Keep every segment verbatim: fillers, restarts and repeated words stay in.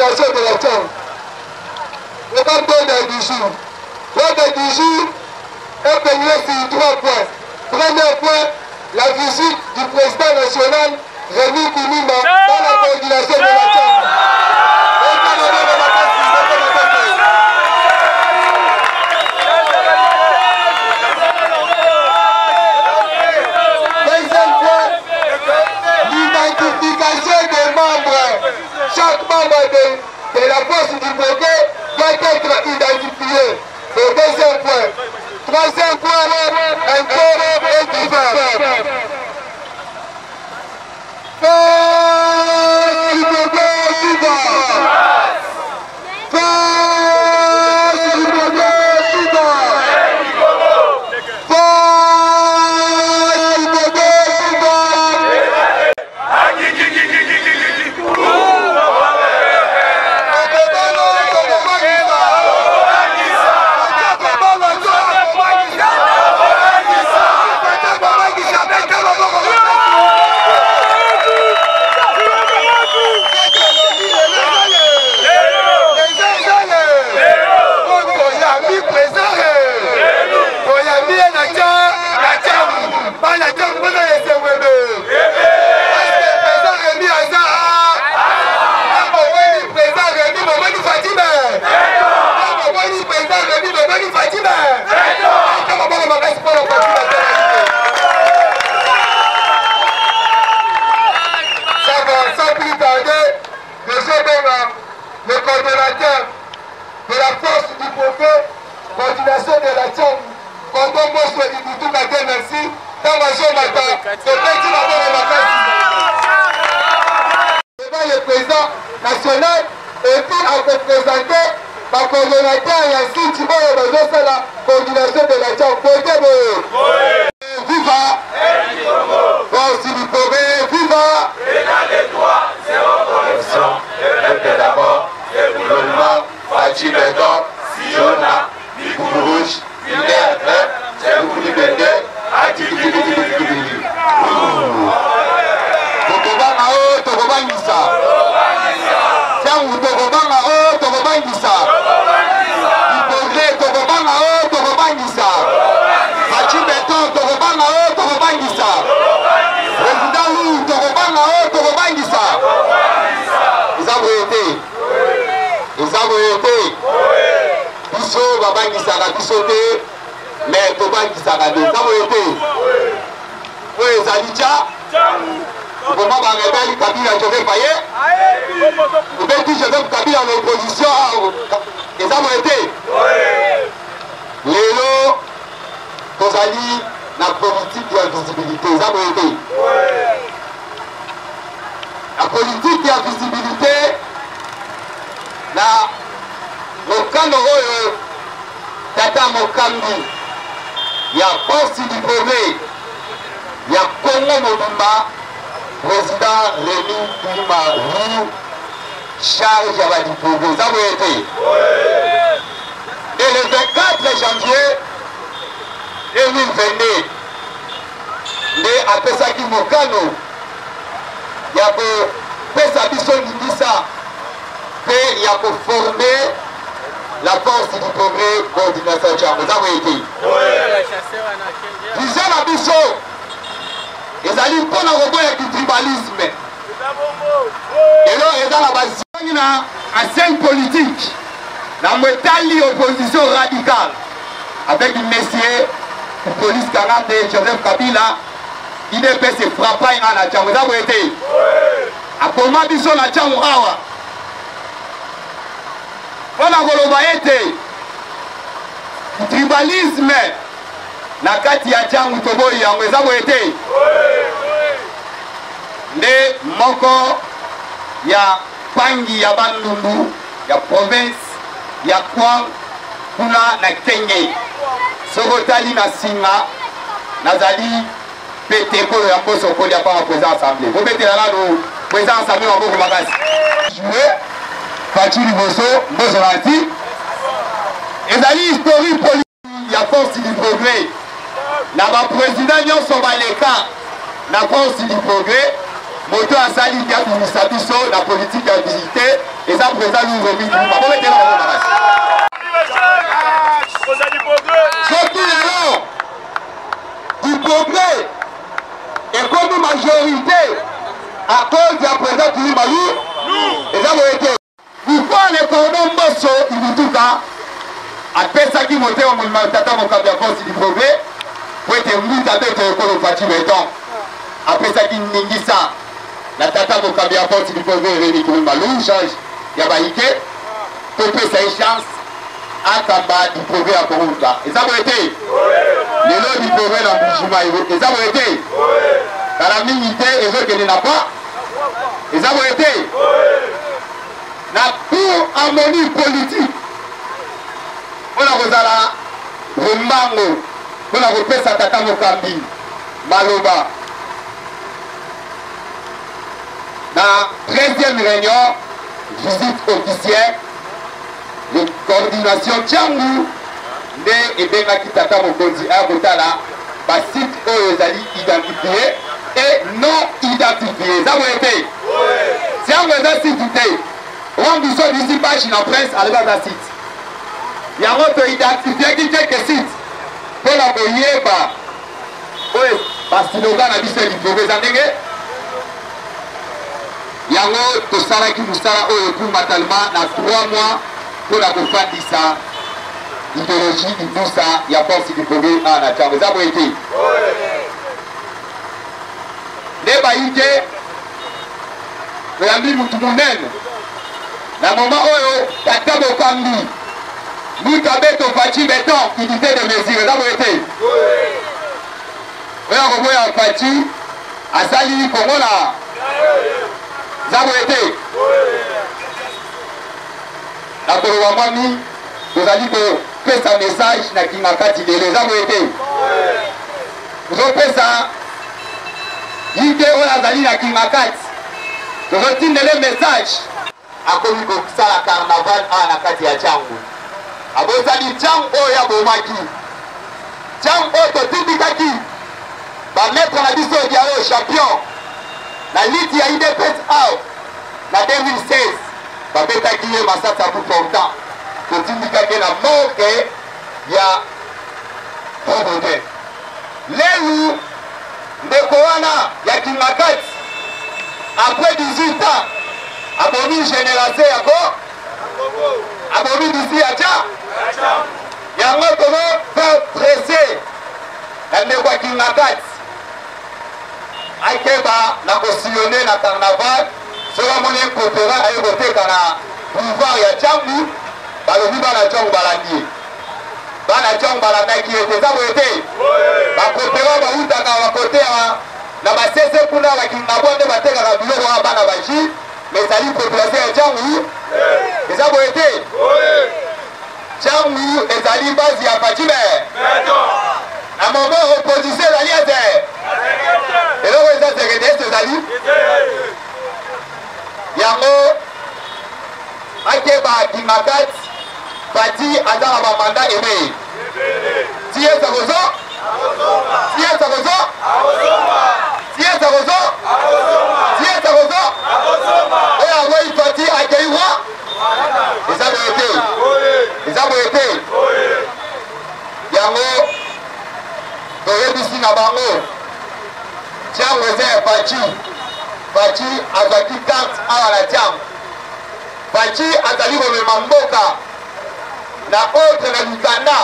coordination de la Tchad. Le ordre du jour. L'ordre du jour est peiné sur trois points. Premier point, la visite du président national Rémi Kounouma dans la coordination de la Tchad. Deuxième point, l'identification des membres. Chaque membre de, de la force du progrès doit être identifié. Le deuxième point. Troisième point, un corps et divers. Force du progrès divers. Force du progrès divers. Force du progrès divers. Le coordonnateur de la force du prophète, coordination de la Tchad, Condom Bosco Ibutu Kate, merci, Tamazo Mata, de Petit Mabon et Makassi. Devant le président national, et puis à représenter ma coordonnateur et ainsi tu vois la coordination de la Tchad. Viva! Force du progrès, viva! Égal des droits, zéro corruption, le peuple d'abord. Fachi Beton, Siona, Bikourouch, Binder, Tchekouli Bende, Adikidikidikidikidikidi. Tokobanga o, Tokobangisa. Tiangu Tokobanga o, Tokobangisa. Ipogre Tokobanga o, Tokobangisa. Fachi Beton, Tokobanga o, Tokobangisa. Président Lou, Tokobanga o, Tokobangisa. Ils ont été. Ils ont été. Biso babangisaka biso te, mais tobangisaka te. Ils ont été. Oui, ezali tcha. Comment va rebelle Kabila Joseph Faye? Vous pouvez dire Joseph Kabila en opposition. Ils ont été. Lélo, tozali la politique de la visibilité. Ils ont été. La politique de la visibilité. Na mokano oyo tata mokambi ya force du progrès ya Congo Mobimba président Rémi Kounouma Rou charge ya du progrès ça vous été et le vingt-quatre janvier deux mille vingt-deux nde apesaki mokano ya kopesa biso lingisa et il y a pour former la force du progrès coordination Tchad. Vous avez été. Vision la biso. Ils allaient pour la robot du tribalisme. Et là, ils ont la base. Il y a un scène politique. La métallie opposition radicale. Avec une messier, la police quarante et Joseph Kabila, il ne peut se frapper à la Tchad. Vous avez été. À comment biso la Tchad Mourawa. Wana koloba ete tribalisme na kati ya Tchangu toboyi yango eza boye te nde moko ya pangi ya Bandundu ya province ya Kwang kuna na Kenge sokotali na singa nazali peteko ya mboso kolia pa président assemblée vous mettez là le président assemblée wa boko makasi jouer Fachi Liboso, Bozorati, et la historique politique, il y a force du progrès. La président Nyon Sobaleka, la force du progrès, moto asali ki abimisa biso na politique ya visite eza président nous remis bango betela bango makasi soki lelo du progrès ekomi majorité à cause ya président Tilimalu eza boye te pourquoi le cordon mboso ibutuka apesaki motema molima tata mokambi ya force du progrès po ete mbuta mpe ete ekolo fati beton apesaki ningisa na tata mokambi ya force du progrès Rémi Tilimalu change ya bahike topesa ye chance akamba du progrès ya koruka eza boye te lelo du progrès na mbujima eza boye te kala mingi te ezokende na pa eza boye te na pour harmonie politique mpona kozala rumbango mpona kopesa tata mokambi maloba na treizième réunion visite officielle de coordination tiangu nde ebengaki tata mokonzi aya kotala basite oyo ezali identifié et non identifié eza boye te tiangu eza site te on biso d'ici page na presse aleba za site yango toidentifiaki quelques sites mpona koyeba oyo baslogan na biso ya liprobe eza ndenge yango tosalaki mosala oyo epumbatalement na trois mois mpona kofandisa idéologie ibusa ya force du progrès a na ntango eza boye te nde bayi te toyambi mutu monene na moma oyo tata mokambi mutu abeto faci beton unité de mesure eza boye te oyo akoboya faci asali kongo na eza boye te na koloba mwami tozali kopesa message na kinga kati lelo eza boye te tozopesa yite oyo azali na kinga kati tozotindele message akomi kosala carnaval awa na kati ya tiangu abosani tiangu oyo abomaki tiangu oyo totindikaki bametre na biso odi oyo champion na liti ya idps out na deux mille seize babetaki ye masasa plus portant totindikaki na moke ya probote lelu ndeko wana ya kingakati après dix-huit ans abomi génération yako abomi d'ici ya tia yango tono faire presser na ndeko ya kingakati akeba na kosillonne na carnaval soki amoni ekopera aye koteka na boulevard ya tiangu balobi bana tiangu balandi ye bana tiangu balandaki ye te eza boye te bakopera bautaka bakote na basese kuna bakingabwa nde batekaka biloko wana bana baji mais ezali population ya tiangu eza boye te tiangu ezali base ya fatime na moment opposition ezali ete eloko eza sekete ese ezali yango akeba kingakat pati aza na bamanda eme ti eza kozo ti eza kozo ti eza kozo ti eza kozo oyo ango ipati akeiwa eza boye te eza boye te yango toyebisi na bango tiango eza ya pati pati azwaki carte awa na tiango pati azali komema mboka na autre na mikanda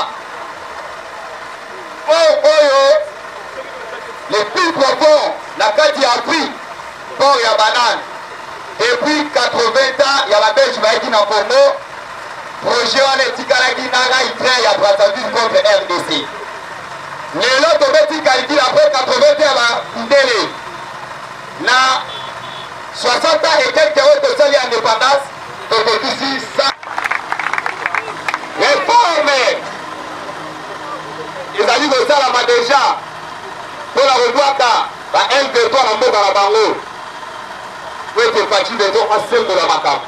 oyo oyo le plus profond na kati ya prix port ya banane depuis quatre-vingts ans ya babelge bayaki na congo projet wana etikalaki nanga itrain ya brazzaville contre R D C lelo tobeti calcul après quatre-vingts ans ya bandele na soixante ans et quelques oyo tosali ya indépendance tokokisi sa réforme ezali kosalama deja mpona kodwaka ba un deux trois na mboka na bango po ete faci dezo asembola makambo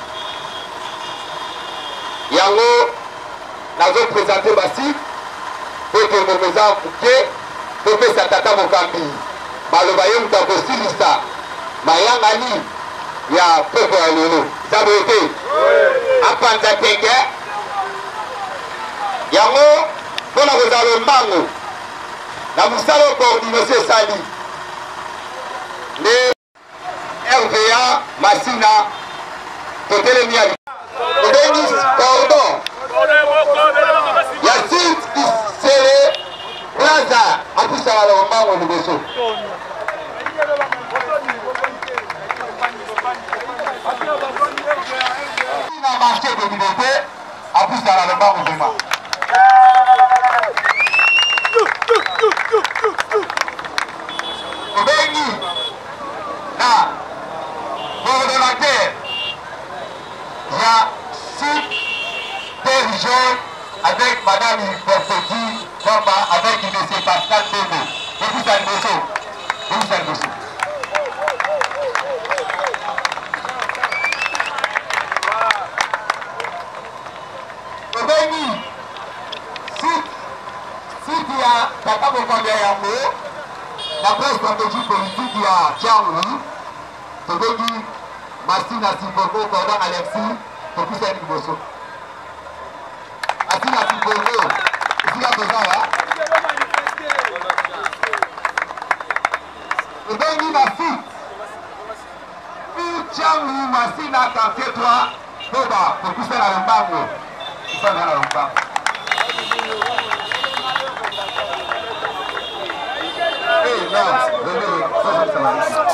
yango nazopresente basi po ete mokonzi moke topesa tata mokambi baloba ye moto akosilisa mayangani ya poko ya lelo sabote apanza tenge yango mpona kozala mbango na mosala coordination esali nde R V A Masina totelemi ya obengi cordon ya site isele plaza apusala na mbango liboso na marché de liberté apusala na mbango vraiment obengi na coordonnateur ya site territoire avec madame Perfetti Bamba avec M. Pascal Bobo depuis Salboso depuis Salboso obengi site site ya Tata Bokambi yango d'après stratégie politique ya Tiangu tobengi Masina Sipoko Cordon Alexis depuis Saint Liboso Masina Sipoko esika kozala obengi na site Tiangu Masina quartier trois Boba kokusala na mbango kusala na mbango eh non venez ça ça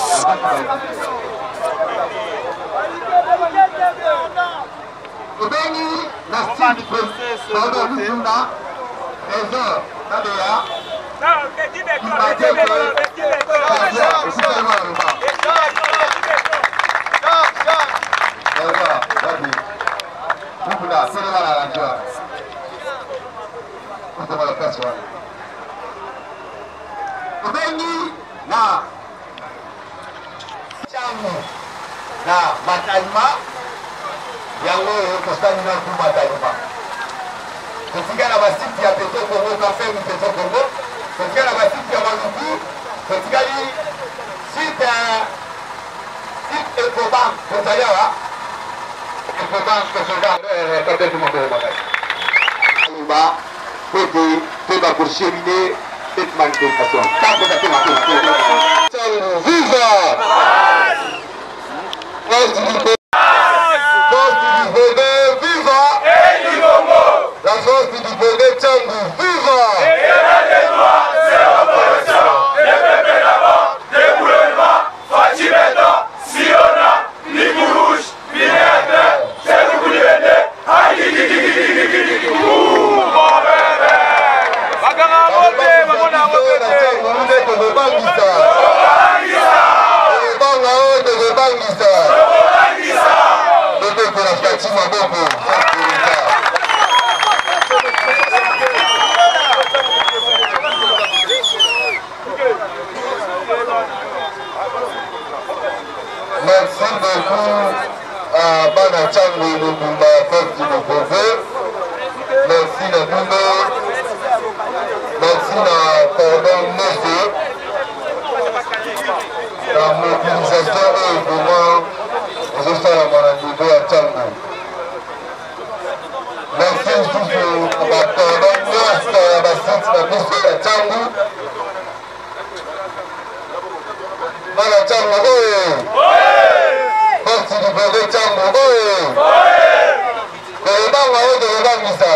obengi na site Cordon Luzunda trésor Tabeya obengi na Tiangu na Matalima yango oyo tosali na ku Matalima totika na basite ya Petro Congo Café Petro Congo totika na basite ya Maluku totikali site site Ecobank tozali awa Ecobank tozoga tate tumaboo makasi aloba kote toyeba kochemine cette manifestation tango tatema Tiangu viva Force du Libre Force du Libre viva la force du Libre Tiangu viva Égalité des droits, c'est la progression. Les peuples d'abord, déboulement, Fatimeta, Siona, Nikourouche, Binette, c'est le coup de l'année. Aïe, aïe, aïe, aïe, aïe, aïe, ouh, mon bébé. Bagara Moté, Mamona Moté. Vous êtes au Bangisa. Au Bangao de Bangisa. Peut-être que la Fatima Bobo. Merci beaucoup à Bana Tiangu Lumumba Force du Libre. Merci la Bumba. Merci la Cordon Mose. La mobilisation est vraiment je suis à mon niveau à Tiangu. Merci aussi à la Cordon Mose à la site de Mister à Tiangu. Bana Tiangu oye. Force du Libre Tiangu oye. Kolobanga oyo kolobangisa.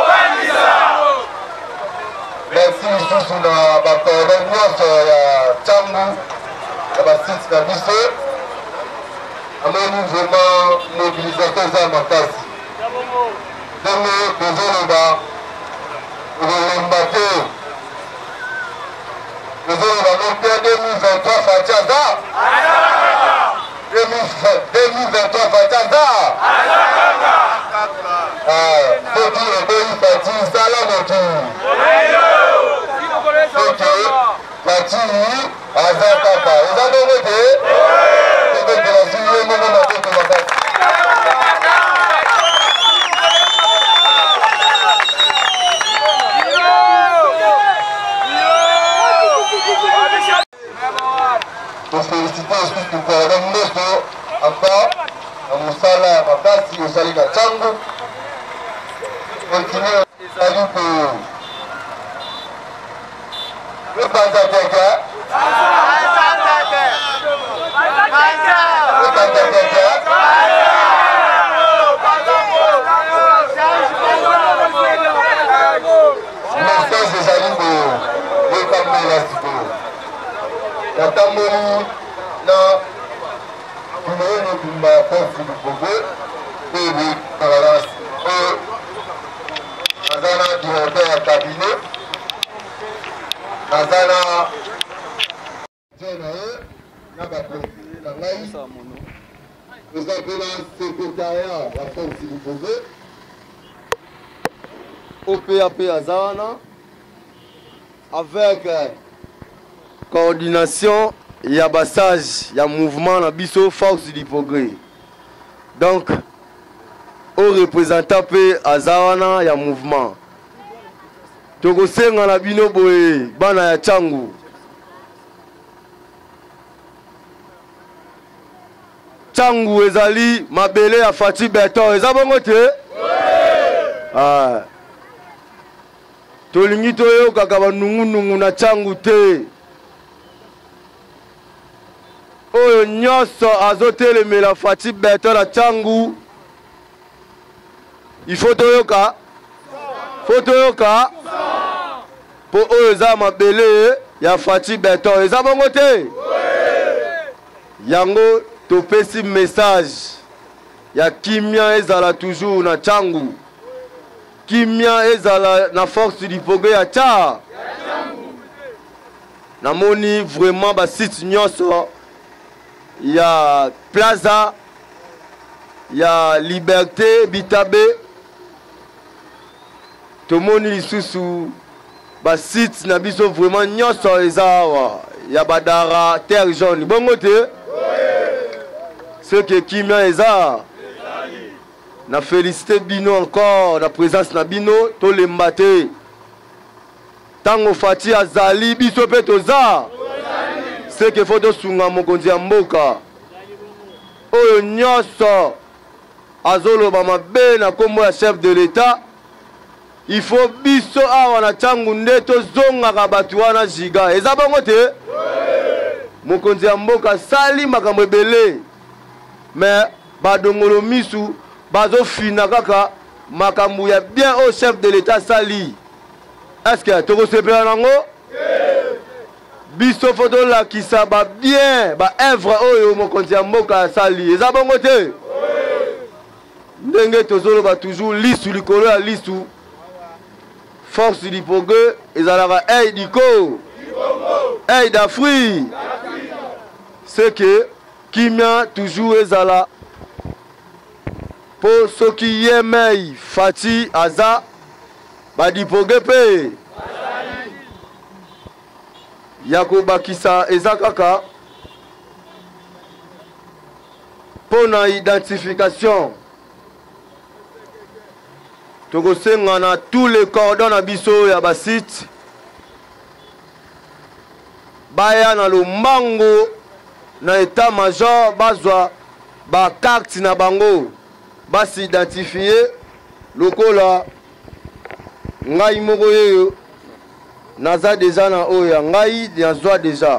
Merci lisusu na bakordon nyonso ya Tiangu ya basite na biso amoni vraiment mobilisation eza makasi ndenge tozoloba okolomba te tozoloba no mpe deux mille vingt-trois fati aza deux mille vingt-trois fati aza soki eboyi fati sala motu soki fati aza kaka eza ndenge te tokotela suye moko matoko makasi pour féliciter aussi tukɔrɔ mboso encore na mosala ya makasi ezali na ntango continue ezali ko epanza teke epanza teke message ezali ko yekambela sikoyo natamboli na numéro mobimba ya force du progrès oyo boyekalasi oyo naza na directeur ya cabinet naza na na ye na bakonseiller na ngai toza mpe na secrétariat ya force du progrès O P A P aza wana avec coordination ya basage ya mouvement na biso force du progrès. Donc au représentant pe azawana ya mouvement tokosenga na bino boye bana ya Tchangu Tchangu ezali mabele ya Fati Beton eza bongo te ah tolingi toyoka ka banungunungu na Tchangu te oyo nyonso azotelemela Fati Beton na Tchangu il faut toyoka faut toyoka po oyo eza mabele ya Fati Beton eza bongo te yango topesi message ya kimia ezala toujours na Tchangu kimia ezala na force du progrès ya Tcha namoni vraiment ba site nyonso ya Plaza ya Liberté Bitabe tomoni lisusu ba site na biso vraiment nyonso eza awa ya Badara terre jaune bongo te ce que kimia eza na félicité bino encore na présence na bino to lembate tango Fati azali biso pe toza ce que faut to sunga mokonzi ya mboka oyo nyonso azoloba mabe na kombo ya chef de l'état il faut biso awa na Tchangu nde tozongaka bato wana jiga eza bongo te mokonzi ya mboka sali makambo ebele mais badongolo misu bazofina kaka makambo ya bien au chef de l'état sali est-ce que tokosepela nango biso fo tolakisa ba bien ba œuvre oyo mokonzi ya mboka sali eza bongo te ndenge tozoloba toujours lisu likolo ya lisu force du progrès ezalaka œil du co œil d'Afrique c'est que kimia toujours ezala po soki yemei Fati aza badi progrès pe ya kobakisa eza kaka po na identification tokosenga na tous les cordons na biso ya basite baya na lombango na état major bazwa ba carte na bango basi identifier lokola ngai moko yeyo naza deja na oya ngai nazwa deja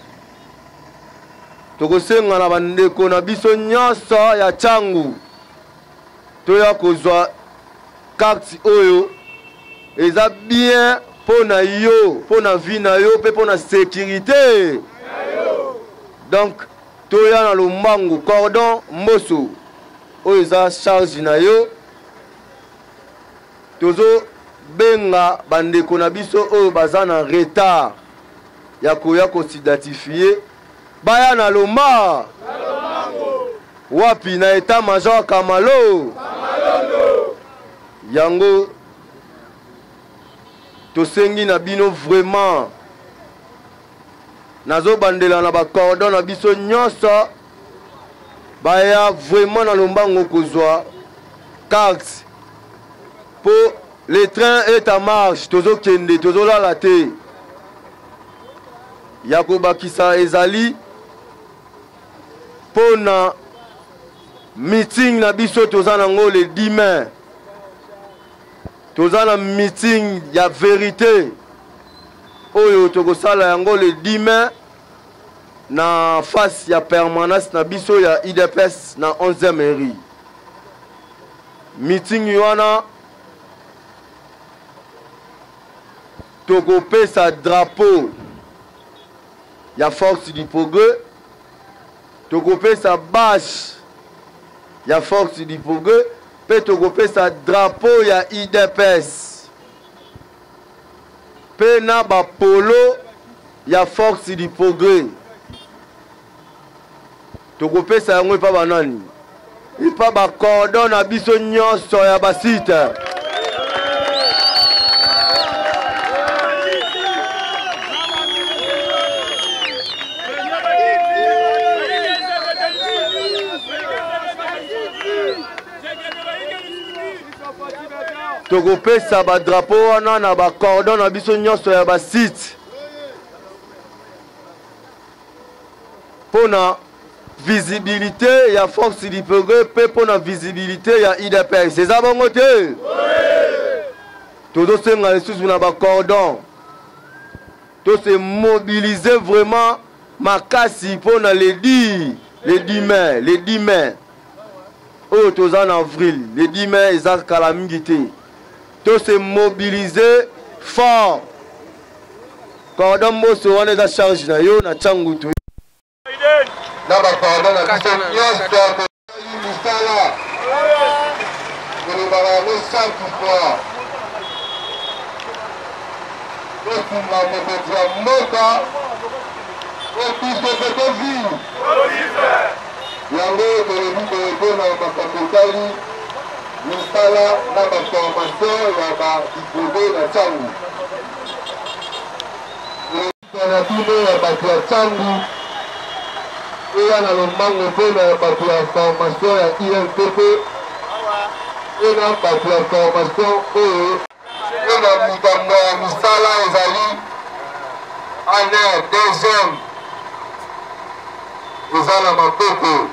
tokosenga na bandeko na biso nyonso ya Tchangu toya kozwa carte oyo eza bien po na yo po na vie na yo pe po na sécurité donc toya na lombango cordon mboso oyo eza charge na yo tozo benga bandeko na biso oyo baza na retard ya koya kosidatifie baya na lomba wapi na état major Kamalo yango tosengi na bino vraiment nazo bandela na ba cordon na biso nyonso baya vraiment na lombango kozwa carte pour le train est en marche tozo kende tozo lala te ya kobakisa ezali pona meeting na biso toza nango le dix mai. Toza na meeting ya vérité. Oyo tokosala yango le dix mai na face ya permanence na biso ya I D P S na onzième mairie. Meeting wana tokopesa drapeau ya force du progrès, tokopesa bâche ya force du progrès, pe tokopesa drapeau ya I D P S, pe na ba polo ya force du progrès. Tokopesa yango epa banani, epa ba cordon na biso nyonso ya basite. Tokopesa ba drapeau wana na ba cordon na biso nyonso ya ba site. Pona visibilité ya force du progrès pe pona visibilité ya I D P S. C'est ça bongo te? Oui. Todo senga lisusu na ba cordon. To se mobiliser vraiment makasi pona le dix, le dix mai, le dix mai. Oh, toza en avril, le dix mai eza kala mingi te. To se mobiliser fort. Cordon moso wana eza charge na yo na changu tu. Na ba cordon na biso nyonso ya misala. Kolobaka yango cinq fois. Tosunga mokonzi ya mboka obiso tokovi. Yango tolobi koyekona makambo etali misala na baformation ya badiplome na ntango. Na bino ya bato ya ntango eya na lombango mpe na bato ya formation ya I N P P e na bato ya formation oyo e na mikambo ya misala ezali aner deuxième eza na maboko.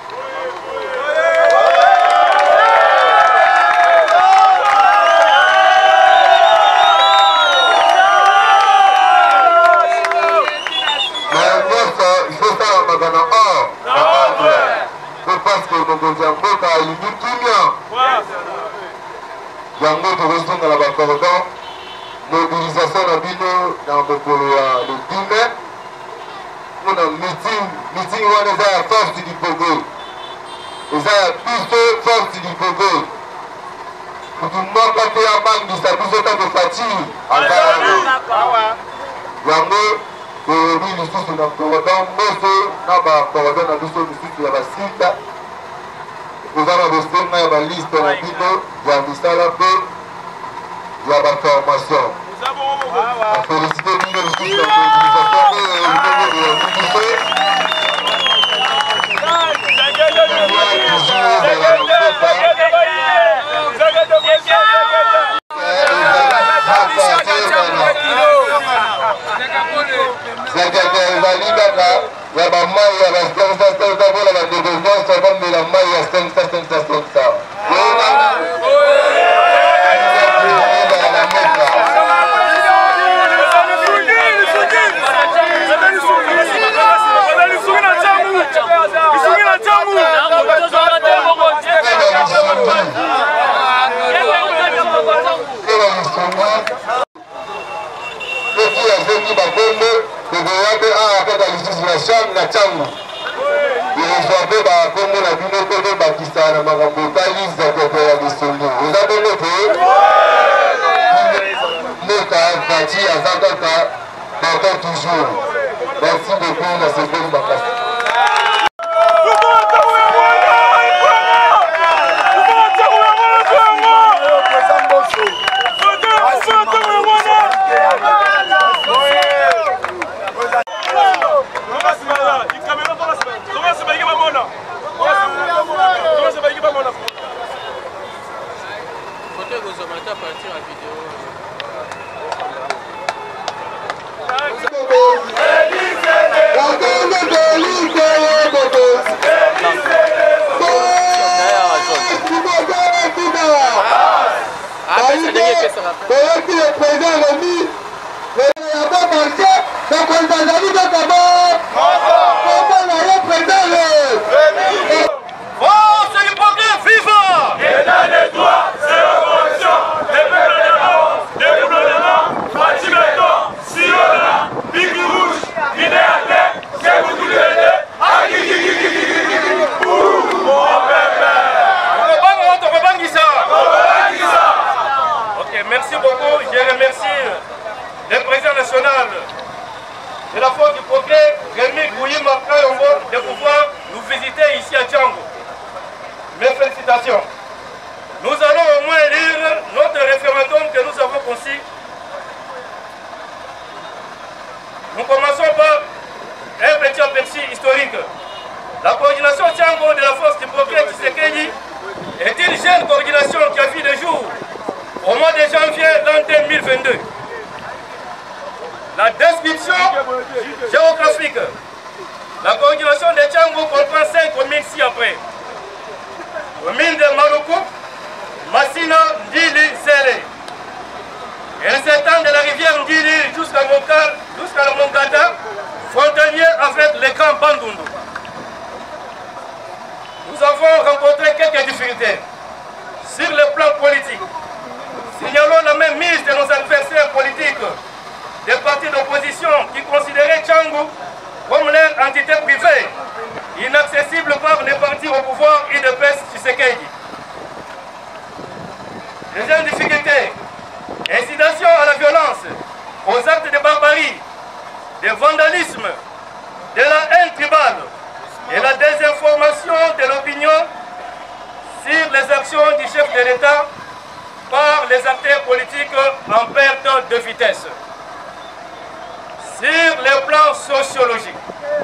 Yango tokozonga na bacordon mobilisation na bino na mokolo ya le dix mai mpona meeting meeting wana eza ya force du progrès, eza ya biso force du progrès. Mutu moko te abangisa biso tango fatire aza yango toyebi lisusu na cordon moso na bacordon na biso lisusu ya basika. Nous allons rester dans la liste de la Bible, de la misala pe, de la formation. On félicite l'Union de la mobilisation ya bamai ya basensasensabola badegozansa bamela mai ya sensasensasensa soki azengi bakombo kokoya mpe awa mpe balisusu na chambre na ntango ezwa mpe bakombo na bino mpe mpe bakisa na makambo etali zakoko ya lisolo eza bongo te mboka fati aza kaka bato toujours. Merci beaucoup na seconde makasi. Elise, national de la force du progrès, Rémi Kouyima Kayombo, de pouvoir nous visiter ici à Django. Mes félicitations. Nous allons au moins lire notre référendum que nous avons conçu. Nous commençons par un petit aperçu historique. La coordination Django de la force du progrès Tshisekedi est une jeune coordination qui a vu le jour au mois de janvier l'an deux mille vingt-deux. La description géographique. La coordination de Django comprend cinq communes ci-après. Commune de Maluku, Massina, Ndili, Zélé. Elle s'étend de la rivière Ndili jusqu'à Monkar, jusqu'à la Mongata, frontalier avec le camp Bandundu. Nous avons rencontré quelques difficultés sur le plan politique. Signalons la même mise de nos adversaires politiques des partis d'opposition qui considéraient Django comme leur entité privée, inaccessible par les partis au pouvoir U D P S Tshisekedi. Deuxième difficulté, incitation à la violence, aux actes de barbarie, de vandalisme, de la haine tribale et la désinformation de l'opinion sur les actions du chef de l'État par les acteurs politiques en perte de vitesse. Sur le plan sociologique,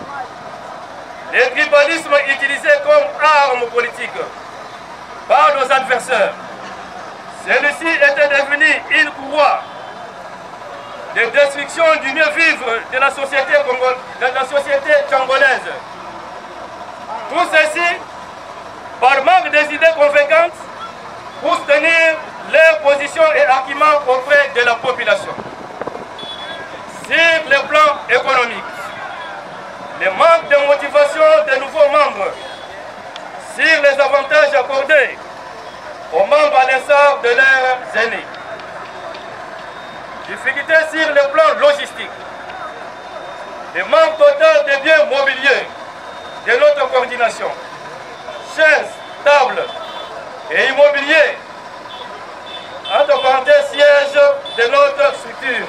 le tribalisme utilisé comme arme politique par nos adversaires, celui-ci était devenu une courroie de destruction du mieux-vivre de la société congolaise, de la société tchangolaise. Tout ceci par manque des idées convaincantes pour soutenir leurs positions et arguments auprès de la population. Sur le plan économique, le manque de motivation des nouveaux membres sur les avantages accordés aux membres à l'instar de leurs aînés. Difficulté sur le plan logistique. Le manque total de biens mobiliers de notre coordination. Chaises, tables et immobilier, entre parenthèses, siège de notre structure.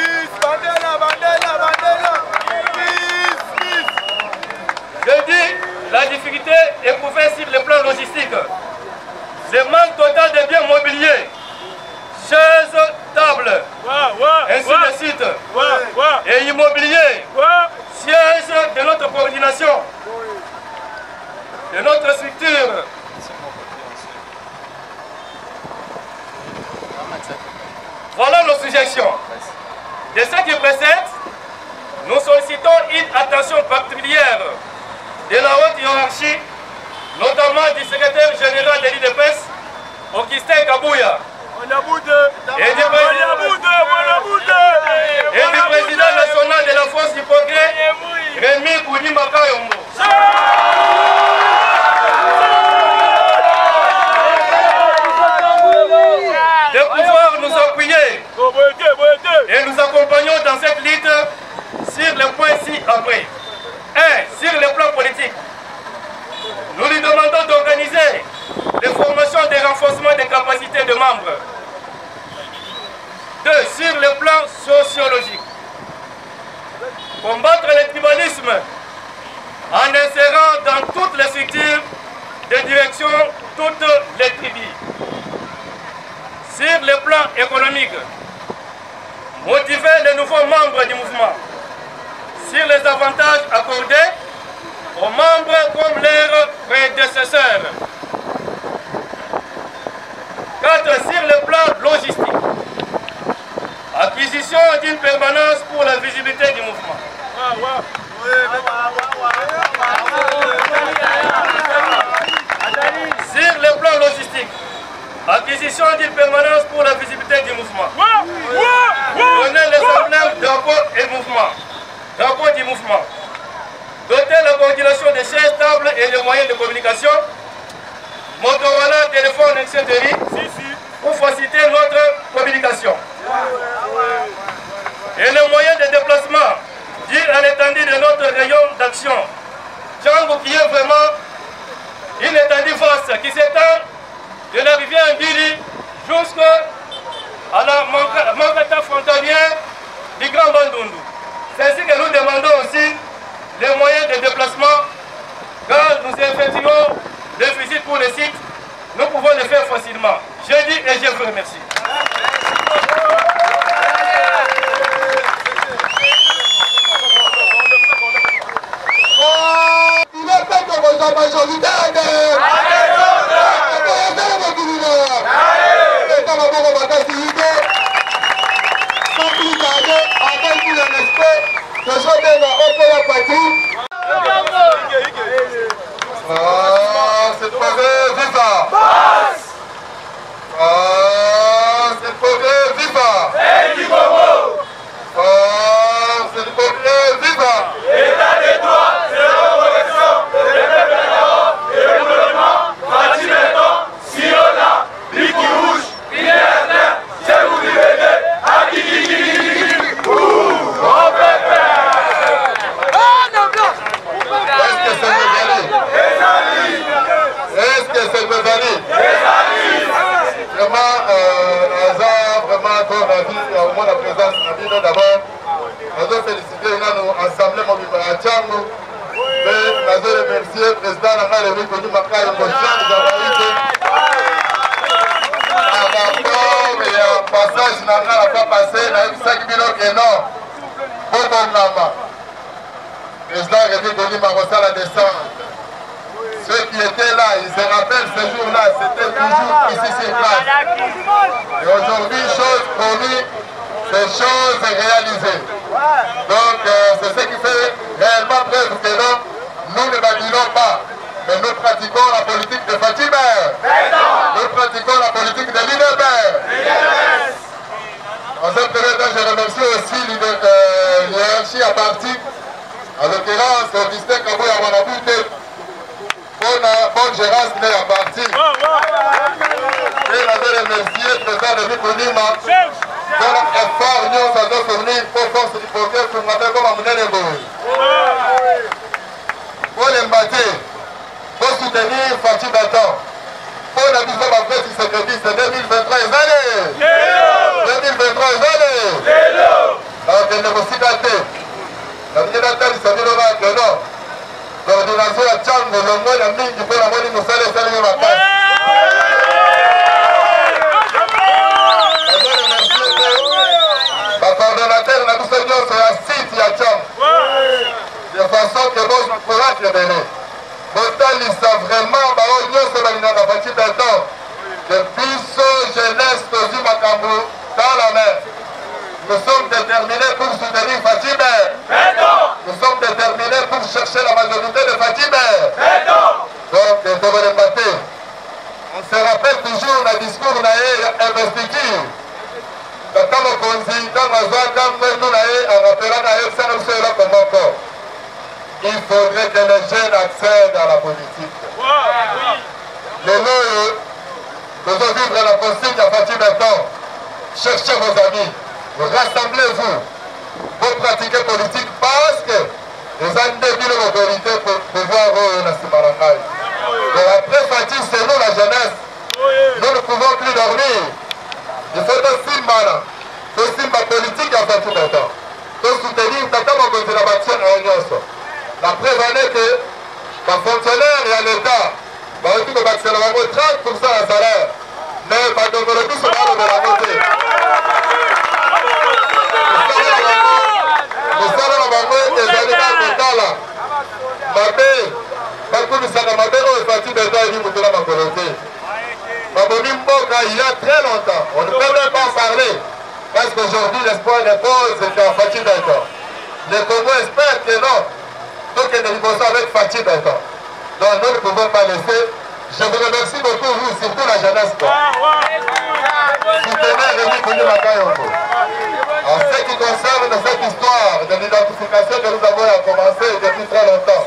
Je dis la difficulté éprouvée sur le plan logistique. Le manque total de biens mobiliers, chaises, tables, ainsi de suite, et immobilier, siège de notre coordination, de notre structure. Voilà nos suggestions. De ce qui précède, nous sollicitons une attention particulière de la haute hiérarchie, notamment du secrétaire général de l'U D P S, Augustin Kabouya, et du président, et du président national de la force du progrès, Rémi Kouyima Kayombo. De pouvoir nous appuyer et nous accompagnons dans cette lutte sur les points ci-après. un. Sur le plan politique, nous lui demandons d'organiser des formations de renforcement des capacités de membres. deux. Sur le plan sociologique, combattre le tribalisme en insérant dans toutes les structures de direction toutes les tribus. Sur le plan économique, motiver les nouveaux membres du mouvement sur les avantages accordés aux membres comme leurs prédécesseurs. quatre. Sur le plan logistique, acquisition d'une permanence pour la visibilité du mouvement. Sur le plan logistique, acquisition d'une permanence pour la visibilité du mouvement. Donner les emblèmes drapeau et mouvement. Drapeau du mouvement. Doter la coordination des chaises, tables et des moyens de communication. Motorola, téléphone, et cetera pour faciliter notre communication. Et les moyens de déplacement, dire à l'étendue de notre rayon d'action. Django qui est vraiment une étendue vaste qui s'étend de la rivière Ndili jusqu'à la Mangata frontalière du Grand Bandundu. C'est ainsi que nous demandons aussi les moyens de déplacement. Quand nous effectuons des visites pour les sites, nous pouvons le faire facilement. Je dis et je vous remercie. Il est fait que vos hommes majoritaires avec tout le respect que je donne au pays à partir. Ah, c'est posé, viva! Ah, c'est posé, viva! Et du Congo! Ah, c'est posé, viva! État des droits, c'est la reconnaissance des peuples d'Europe et le gouvernement, Fatimeton, Siona, Biki Rouge, Binéatin, Tchèvou Libédé, Akikikikikiki, Ouh, on peut faire! Est-ce que c'est Bézali? Est-ce que c'est Bézali? Vraiment, euh, Hazard, vraiment, ton avis, au moins la présence, avis, d'abord, nous avons félicité, nous avons assemblé mon vivant à Tchangou, mais nous avons remercié le président de la République, nous avons fait une conscience, nous avons eu un rapport et un passage, nous n'avons pas passé, nous avons eu cinq minutes et non, pour ton nama. Le président de la République, nous avons fait la descente. Ceux qui étaient là, ils se rappellent ce jour-là, c'était toujours ici sur place. Et aujourd'hui, chose promise, c'est chose réalisée. Donc, euh, c'est ce qui fait réellement preuve que non, nous ne badinons pas, mais nous pratiquons la politique de Fatima. Nous pratiquons la politique de l'I D P. En ce premier temps, je remercie aussi l'hiérarchie à partie, en l'occurrence, Augustin Kabouya Wanabouté. Bonne gérance de la partie. Et nous avons remercié le président de Bikonima pour l'effort nous avons fourni pour force du progrès pour nous comme à mener les bourgs. Pour les mbatter, pour soutenir Fatih Batan, pour la vision de la fête du secrétaire, c'est deux mille vingt-trois années. deux mille vingt-trois années. Donc, il ne faut pas dater. La vie d'attente, c'est un que non. L'ordination à Tchang, le moins la mine du peu la monnaie nous allait saluer ma place. Le coordonnateur n'a pas seigneur sur la site à Tchang. De façon que bon, je pourrais te donner. Pourtant, ils savent vraiment, bah, on y a ce qu'il a fait d'un temps. Depuis ce jeunesse, Tozi Makambo, dans la mer. Nous sommes déterminés pour soutenir Fatima. Nous sommes déterminés pour chercher la majorité de Fatima. Donc, il faut le battre. On se rappelle toujours le discours de l'investiture. Quand on conduit dans la zone, quand nous en rappelant la il faudrait que les jeunes accèdent à la politique. Les lois, nous devons vivre la consigne à Fatima. Cherchez vos amis. Rassemblez-vous pour pratiquer politique parce que les hommes débiles l'autorité pour pouvoir la Simarangaï. Et après Fatih, c'est nous la jeunesse. Nous ne pouvons plus dormir. Il faut aussi mal. Il faut aussi ma politique à Fatih maintenant. Il faut soutenir tata mon côté la matière à Agnos. La preuve en est que les fonctionnaires et l'État vont tout le trente pour cent à salaire. Mais pas de tout ce mal de la montée. Mosala na bango ezali na kotala mabe bakumisaka mabe oyo efati beta evi moto na makolo te baboni mboka il y a très longtemps on ne peut même pas parler parce qu'aujourd'hui l'espoir repose dans Fatih Beta. Les Congo espèrent que non donc il y a avec Fatih Beta. Donc nous ne pouvons pas laisser. Je vous remercie beaucoup vous, surtout la jeunesse. Soutenez Rémi Kouni Makayoko. En ce qui concerne cette histoire de l'identification que nous avons commencé depuis très longtemps,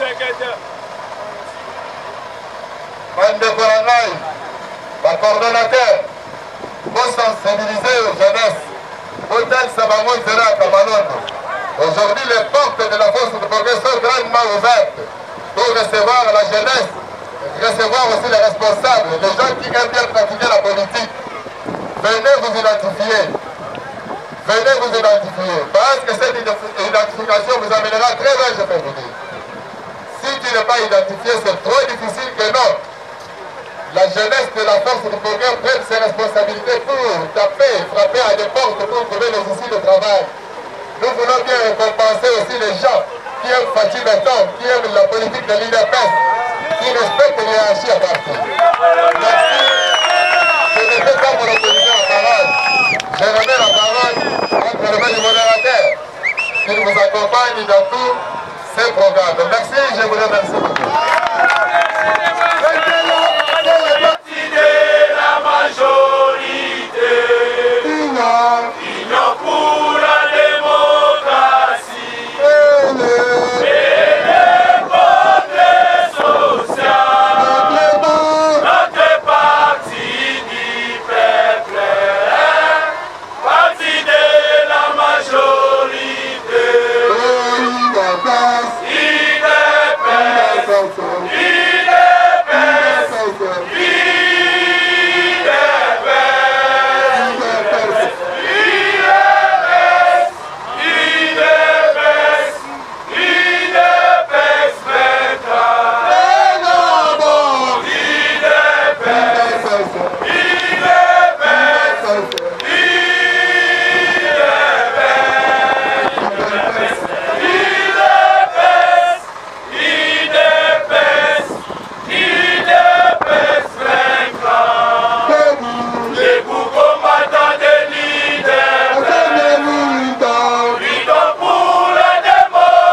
Mande Korangaï, ma coordonnateur, pour sensibiliser aux jeunesses, Hôtel Sabamon Zera Kamalondo. Aujourd'hui, les portes de la force de progrès sont grandement ouvertes pour recevoir la jeunesse, recevoir aussi les responsables, les gens qui aiment bien pratiquer la politique. Venez vous identifier. venez vous identifier. Parce que cette identification vous amènera très loin, je peux vous dire. Si tu n'es pas identifié, c'est trop difficile que non. La jeunesse de la force du progrès prenne ses responsabilités pour taper, frapper à des portes pour trouver les issues de travail. Nous voulons bien récompenser aussi les gens qui aiment Fatih Beton, qui aiment la politique de l'I D P S, qui respectent l'hierarchie à partir. Merci. Je ne fais pas monopoliser la parole. Je remets la parole entre les mains du modérateur qui nous accompagne dans tous ces programmes. Merci, je vous remercie beaucoup.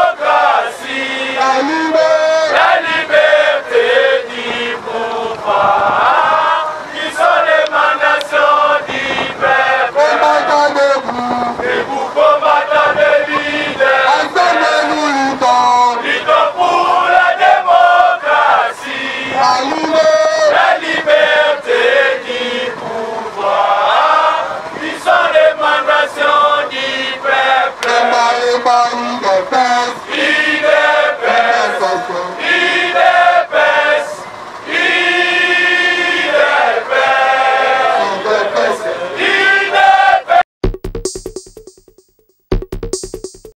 La liberté du pouvoir.